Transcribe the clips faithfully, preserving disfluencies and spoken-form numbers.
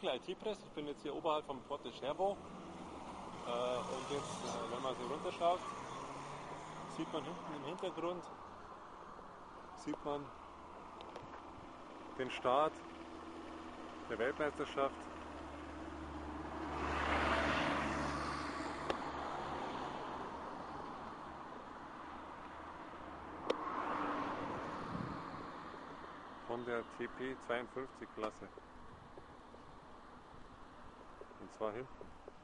I T-Press, ich bin jetzt hier oberhalb vom Forte Cervo äh, und jetzt, äh, wenn man so runterschaut, sieht man hinten im Hintergrund, sieht man den Start der Weltmeisterschaft. Von der T P zweiundfünfzig Klasse. Und zwar hinten.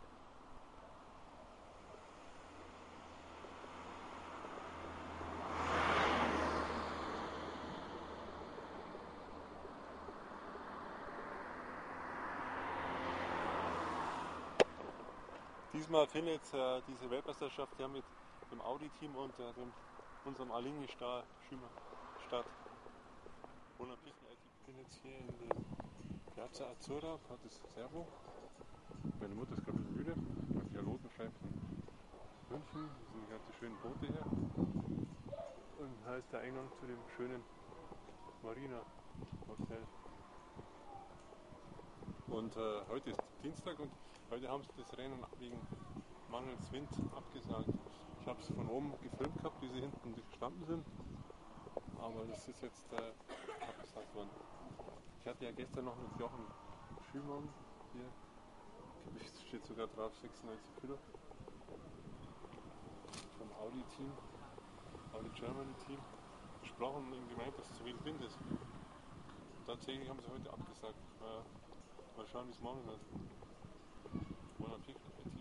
Diesmal findet äh, diese Weltmeisterschaft ja mit dem Audi-Team und äh, dem, unserem Alinghi-Schümer statt. Ich bin jetzt hier in der Piazza Azzurra, Forte Cervo. Meine Mutter ist gerade müde. Die Piloten schreibt von München. Das sind gerade die schönen Boote hier. Und da ist der Eingang zu dem schönen Marina Hotel. Und äh, heute ist Dienstag und heute haben sie das Rennen wegen mangelndes Wind abgesagt. Ich habe es von oben gefilmt gehabt, wie sie hinten gestanden sind. Aber das ist jetzt äh, abgesagt worden. Ich hatte ja gestern noch mit Jochen Schümann hier, Gewicht steht sogar drauf, sechsundneunzig Kilo, vom Audi-Team, Audi Germany Team, gesprochen und gemeint, dass es zu viel Wind ist. Und tatsächlich haben sie heute abgesagt. Äh, mal schauen, wie es morgen wird. Bon Appetit.